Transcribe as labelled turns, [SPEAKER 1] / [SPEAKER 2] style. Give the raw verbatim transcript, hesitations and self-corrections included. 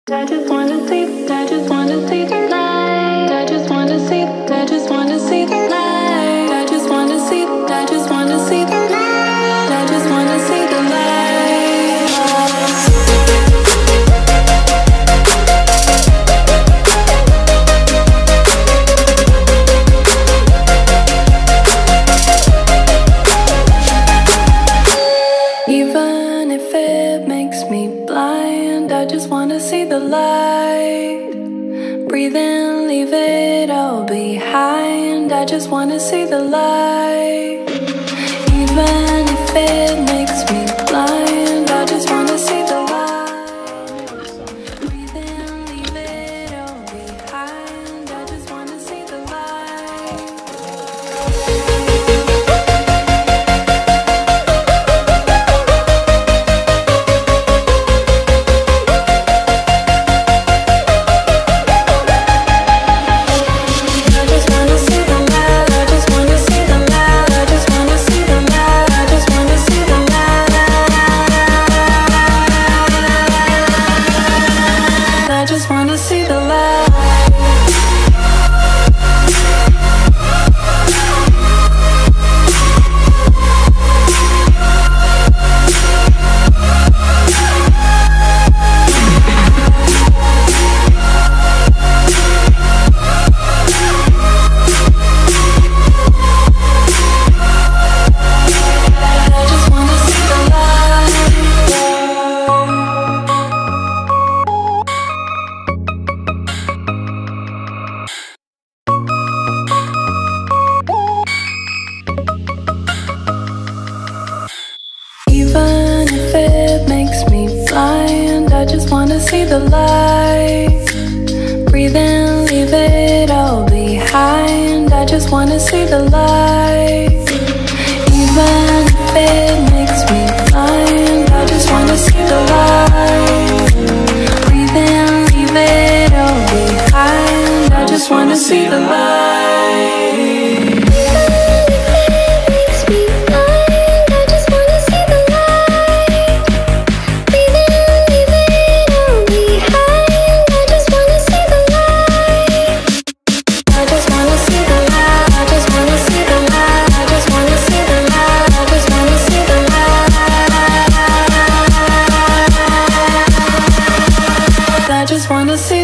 [SPEAKER 1] I just wanna see, I just wanna see the light. I just wanna see, I just wanna see the light. I just wanna see, I just wanna see the light. I just wanna see the light. Even if it makes me blind, I just wanna see the light. Breathe in, leave it all behind. I just wanna see the light. Even if it makes me blind, I just wanna see the light. Breathe in, leave it all behind. I just wanna see the light. I just wanna see the light. Even if it makes me blind, I just wanna see the light. Breathe in, leave it all behind. I just wanna see the light. Even if it makes me blind, I just wanna see the light. Breathe in, leave it all behind. I just wanna see the light. I just wanna see